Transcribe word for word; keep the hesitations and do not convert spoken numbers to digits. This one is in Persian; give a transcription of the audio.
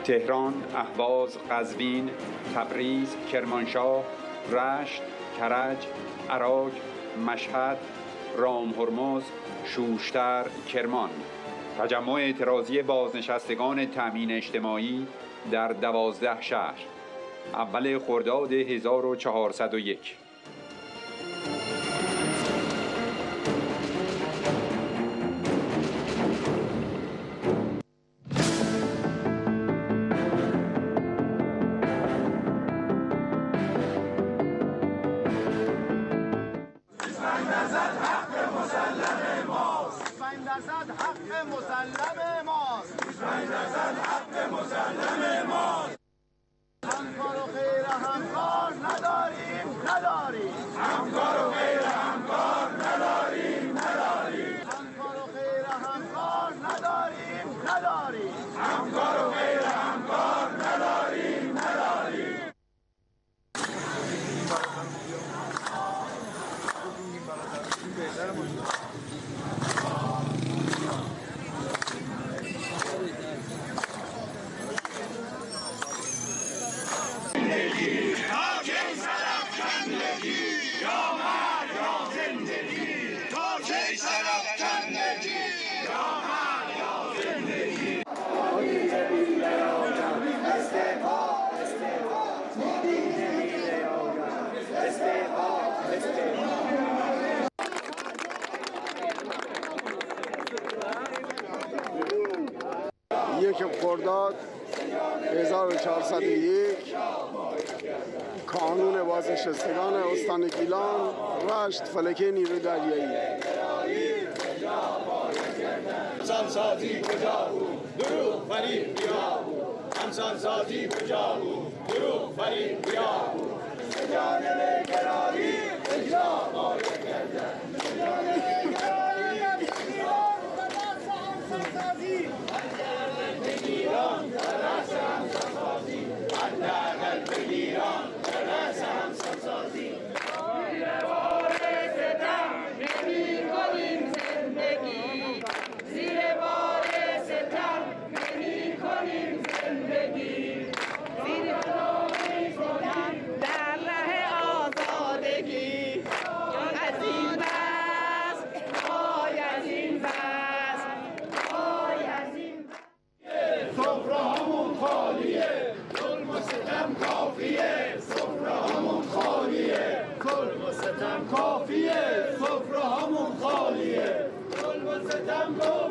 تهران، اهواز، قزوین، تبریز، کرمانشاه، رشت، کرج، عراق، مشهد، رامهرمز، شوشتر، کرمان. تجمع اعتراضی بازنشستگان تأمین اجتماعی در دوازده شهر. اول خرداد هزار و چهارصد و یک. همکار و غیر همکار نداریم نداریم همکار و غیر همکار نداریم نداریم همکار و غیر همکار نداریم نداریم همکار و غیر همکار نداریم نداریم. یک خرداد هزار و چهارصد و یک، کانون بازنشستگان استان گیلان، رشت، فلکه نیروی دریایی. همسانسازی کجا بود؟ دروغ فریب بیا بود. همسانسازی کجا بود؟ دروغ فریب بیا بود. جانب گرایی اجرا باید کردن. جانب گرایی ایران برس همسانسازی. حداقل بگیران برس همسانسازی. حداقل بگیران برس همسانسازی. زیر بار ستم نمی کنیم زندگی. زیر بار ستم نمی کنیم زندگی. زیر بار ستم در ره آزادگی. از این بس وای از این بس وای از این بس. سفره همون خالیه، ظلم و ستم کافیه. سفره همون خالیه، ظلم و ستم کافیه. سفره همون خالیه، ظلم و ستم کافیه.